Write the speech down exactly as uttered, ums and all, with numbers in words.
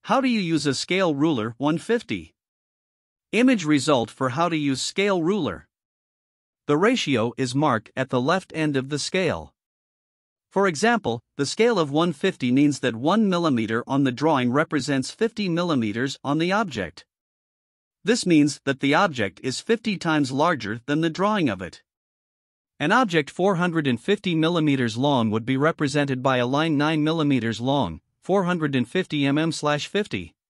How do you use a scale ruler one fifty? Image result for how to use scale ruler. The ratio is marked at the left end of the scale. For example, the scale of one fifty means that one millimeter on the drawing represents fifty millimeters on the object. This means that the object is fifty times larger than the drawing of it. An object four hundred fifty millimeters long would be represented by a line nine millimeters long, four hundred fifty millimeters slash fifty.